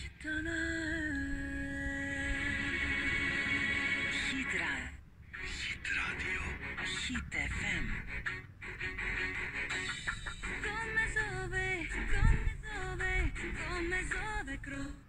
Hit Radio. Hit FM. Come sove, come sove, come sove cru.